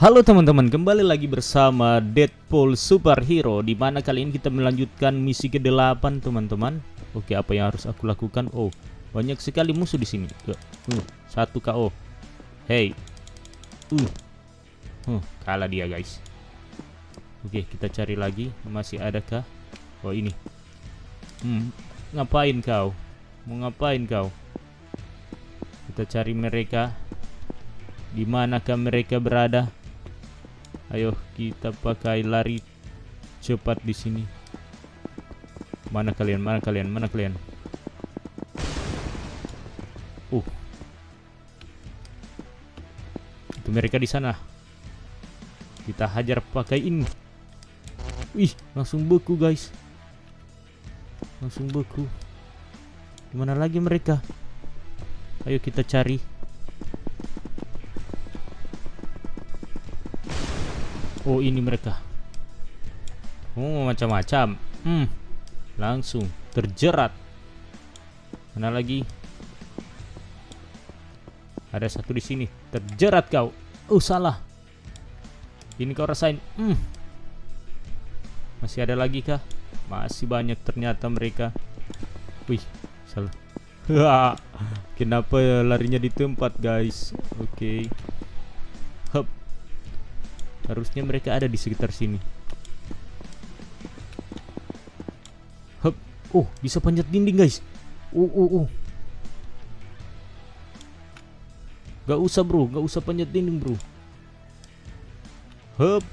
Halo teman-teman, kembali lagi bersama Deadpool Superhero, di mana kali ini kita melanjutkan misi ke-8 teman-teman. Oke, apa yang harus aku lakukan? Oh, banyak sekali musuh di sini. Satu KO. Hey. Kalah dia, guys. Oke, kita cari lagi. Masih adakah? Oh, ini. Ngapain kau? Mau ngapain kau? Kita cari mereka. Di manakah mereka berada? Ayo kita pakai lari cepat di sini. Mana kalian? Mana kalian? Mana kalian? Itu mereka di sana. Kita hajar pakai ini. Wih, langsung beku, guys. Langsung beku. Dimana lagi mereka? Ayo kita cari. Oh, ini mereka. Oh, macam-macam. Langsung terjerat. Mana lagi? Ada satu di sini. Terjerat kau. Oh, salah. Ini kau rasain. Masih ada lagi kah? Masih banyak ternyata mereka. Wih, salah. Kenapa larinya di tempat, guys? Oke. Hup. Harusnya mereka ada di sekitar sini. Hup. Oh, bisa panjat dinding, guys. Gak usah, bro. Gak usah panjat dinding, bro. Hup.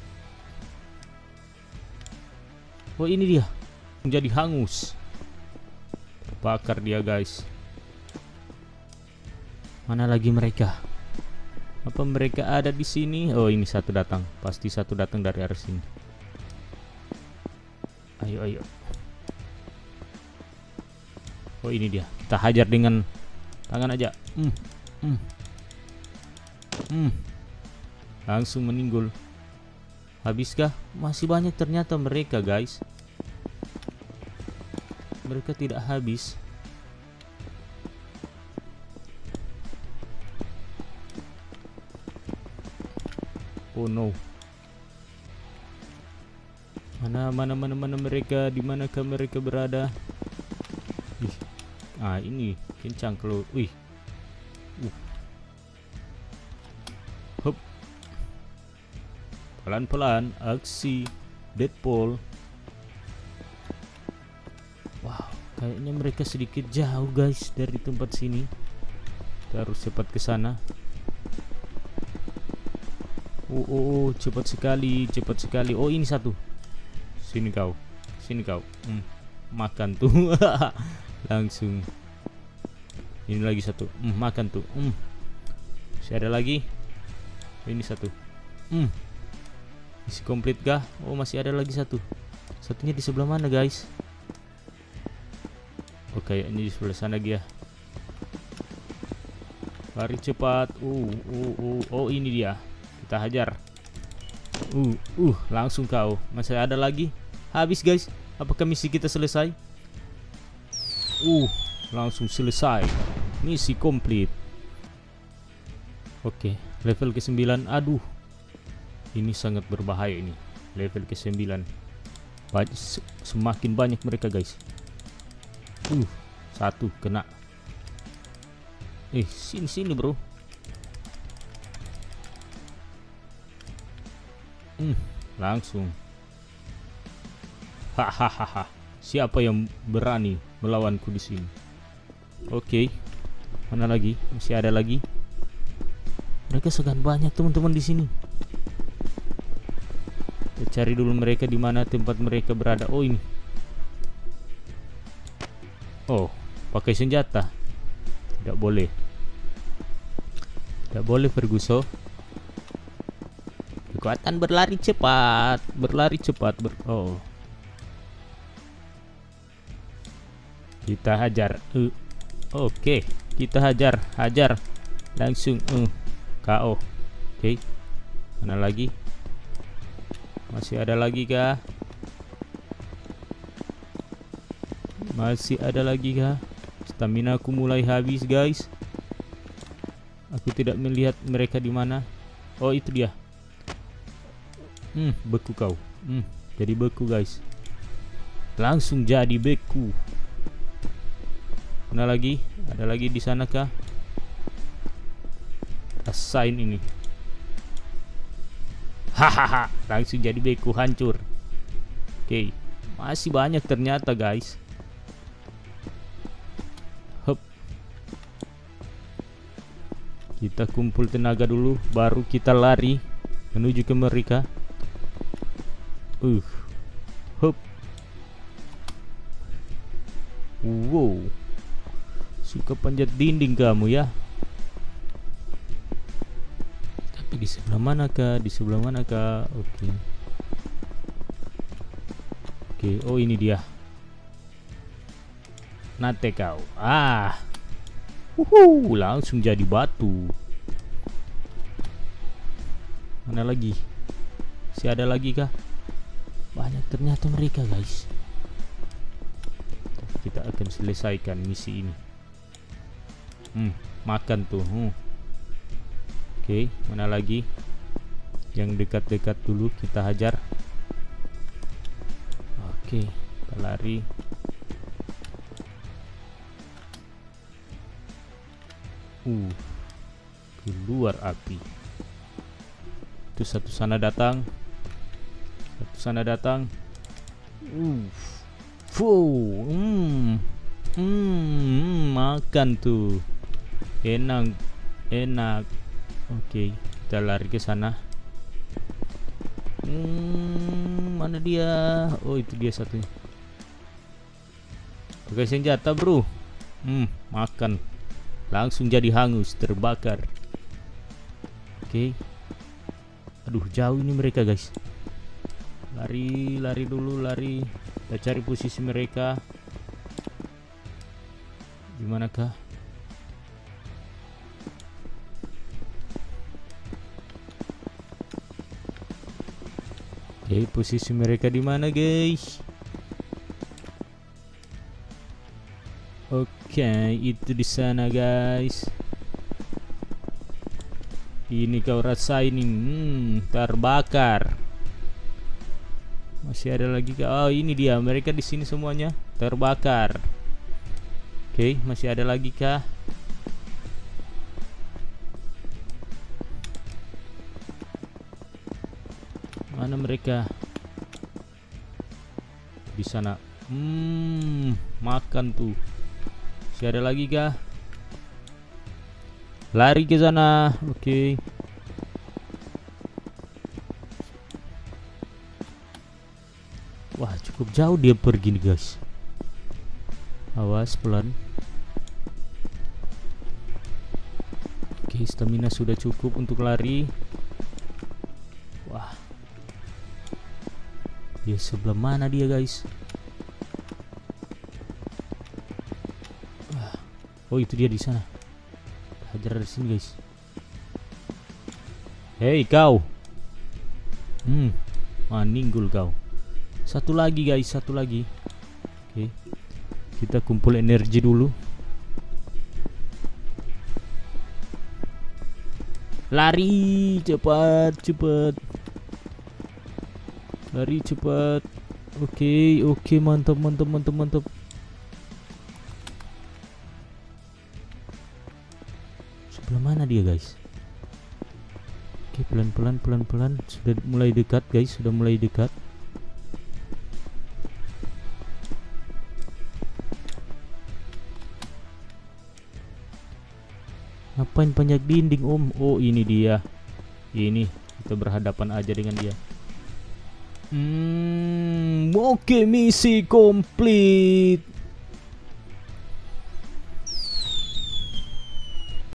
Oh, ini dia. Menjadi hangus. Terbakar dia, guys. Mana lagi mereka? Apa mereka ada di sini? Oh, ini satu datang. Pasti satu datang dari arah sini. Ayo, ayo. Oh, ini dia. Kita hajar dengan tangan aja. Langsung meninggul. Habiskah? Masih banyak ternyata mereka, guys. Mereka tidak habis. Oh no. Mana mereka? Di manakah mereka berada? Ini kencang kalau. Hup. Pelan-pelan aksi Deadpool. Wow, kayaknya mereka sedikit jauh, guys, dari tempat sini. Kita harus cepat ke sana. Cepat sekali. Oh, ini satu. Sini kau. Makan tuh. Langsung. Ini lagi satu. Makan tuh. Masih ada lagi. Ini satu. Isi komplit kah? Oh, masih ada lagi satu. Satunya di sebelah mana, guys? Oke, ini di sebelah sana dia. Lari cepat. Oh, ini dia. Kita hajar. Langsung kau. Masih ada lagi. Habis, guys. Apakah misi kita selesai? Langsung selesai. Misi komplit. Oke, level ke-9. Aduh. Ini sangat berbahaya ini. Level ke-9. Semakin banyak mereka, guys. Satu kena. Sini, bro. Langsung. Hahaha. Siapa yang berani melawanku di sini? Oke. Mana lagi? Masih ada lagi. Mereka segan banyak, teman-teman, di sini. Kita cari dulu mereka di mana tempat mereka berada. Oh, ini. Oh, pakai senjata. Tidak boleh. Tidak boleh, Ferguson. Kekuatan berlari cepat. Kita hajar. Oke, kita hajar. Langsung KO. Oke. Mana lagi? Masih ada lagi kah? Stamina aku mulai habis, guys. Aku tidak melihat mereka di mana. Oh, itu dia. Beku kau. Jadi beku guys. Langsung jadi beku. Mana lagi? Ada lagi di sana kah? Rasain ini. Hahaha, langsung jadi beku, hancur. Oke, masih banyak ternyata guys. Hup. Kita kumpul tenaga dulu, baru kita lari menuju ke mereka. Hup. Wow. Suka panjat dinding kamu ya. Tapi di sebelah mana kah? Di sebelah mana kah? Oke. Oh ini dia. Nate kau. Langsung jadi batu. Mana lagi? Masih ada lagi kah? Banyak ternyata mereka guys. Kita akan selesaikan misi ini. Makan tuh. Oke, mana lagi? Yang dekat-dekat dulu kita hajar. Oke, kita lari. Keluar api. Itu satu sana datang. Makan tuh. Enak. Oke, kita lari ke sana. Mana dia? Oh, itu dia satunya. Pakai senjata, bro. Makan. Langsung jadi hangus, terbakar. Oke. Aduh, jauh ini mereka, guys. Lari dulu. Kita cari posisi mereka. Dimanakah? Oke, posisi mereka di mana, guys? Oke, itu di sana, guys. Ini kau rasain ini, terbakar. Masih ada lagi kah? Oh, ini dia. Mereka di sini semuanya terbakar. Oke, masih ada lagi kah? Mana mereka? Di sana. Makan tuh. Masih ada lagi kah? Lari ke sana. Oke. Wah, cukup jauh dia pergi nih, guys. Awas, pelan. Oke, stamina sudah cukup untuk lari. Wah. Dia sebelah mana dia, guys? Oh, itu dia di sana. Hajar dari sini, guys. Hei, kau. Ninggul kau. Satu lagi, guys, satu lagi. Oke. Kita kumpul energi dulu. Lari, cepat. Lari cepat. Oke, mantap. Sebelah mana dia, guys? Oke, pelan-pelan. Sudah mulai dekat, guys. Ngapain panjat dinding, Om? Oh, ini dia. Ini kita berhadapan aja dengan dia. Oke, misi komplit.